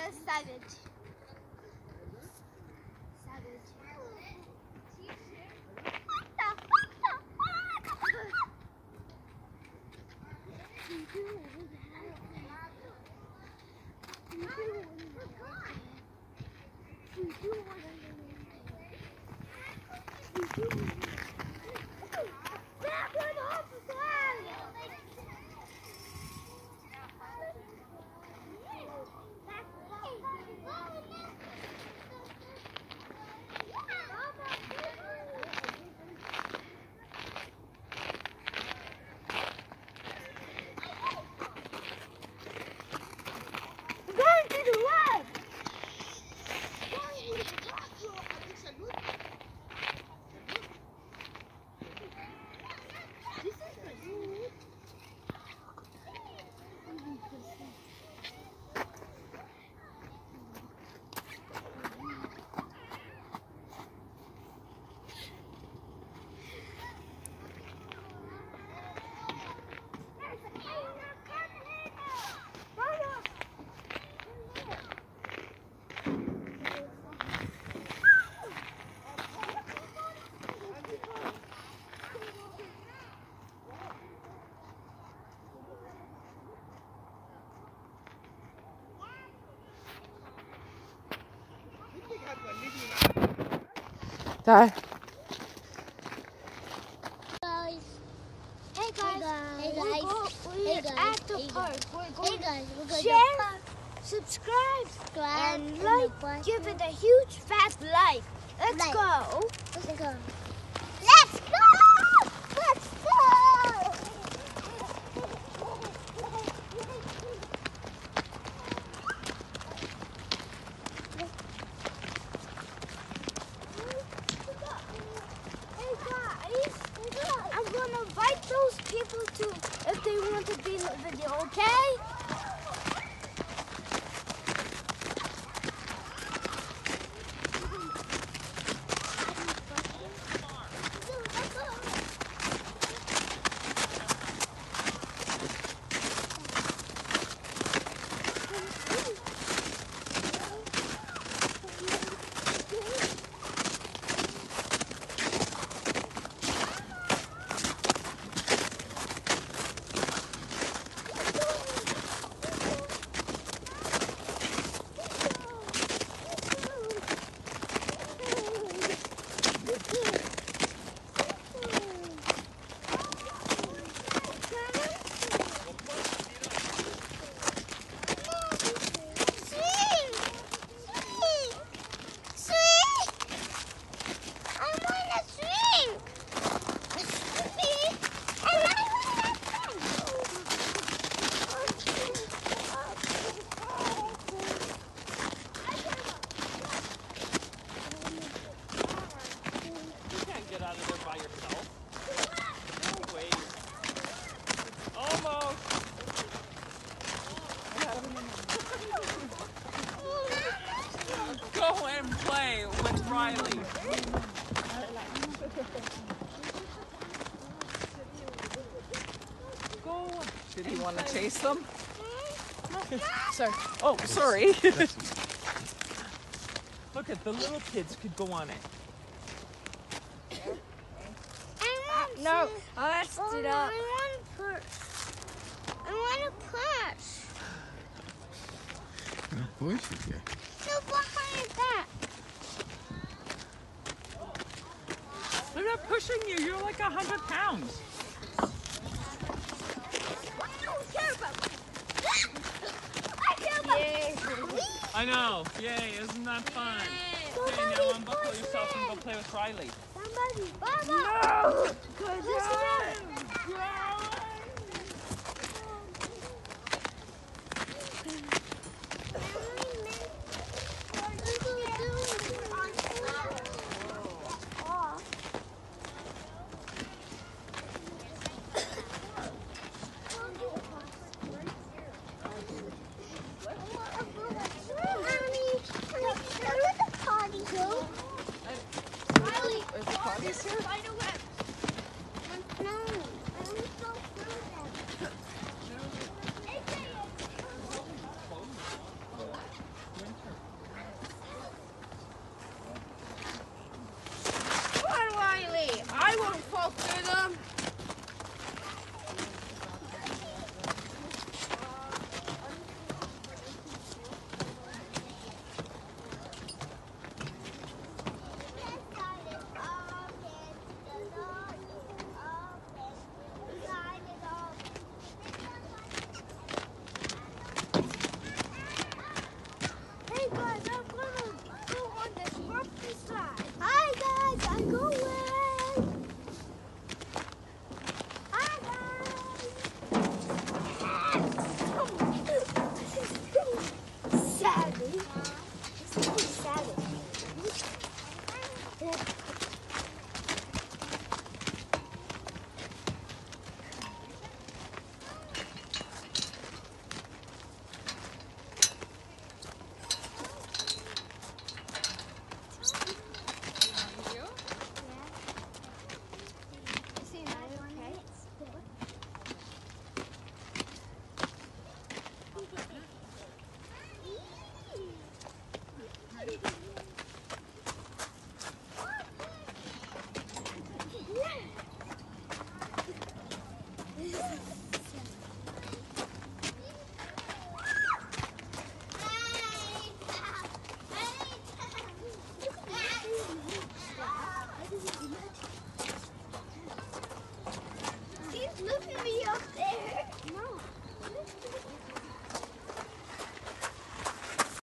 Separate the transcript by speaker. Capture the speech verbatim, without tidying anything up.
Speaker 1: just savage. Savage.
Speaker 2: Dad.
Speaker 1: Guys. Hey guys. Hey guys. We're, go, we're hey guys. at the hey park. We're going hey guys. We're going share, to park. Subscribe, subscribe, and like. Give it a huge fat like. Let's like. go. Let's go. Let's go. Let's go. I'm gonna invite those people to if they want to be in the video, okay?
Speaker 3: Out of there by yourself? No way. Almost. Go and play with Riley. Go. Did he want to chase them? Sorry. Oh, sorry. Look at the little kids could go on it.
Speaker 1: No, I messed it up. I want to push. I want to push.
Speaker 4: No, push it, yeah.
Speaker 1: No, behind that.
Speaker 3: They're not pushing you. You're like a hundred pounds.
Speaker 1: I don't care about that. I care about Yay.
Speaker 3: I know. Yay, isn't that fun?
Speaker 1: Yay.
Speaker 3: Okay, now unbuckle yourself and go play with Riley.
Speaker 1: Somebody, Baba!
Speaker 3: No!
Speaker 1: Good
Speaker 3: Run! Run!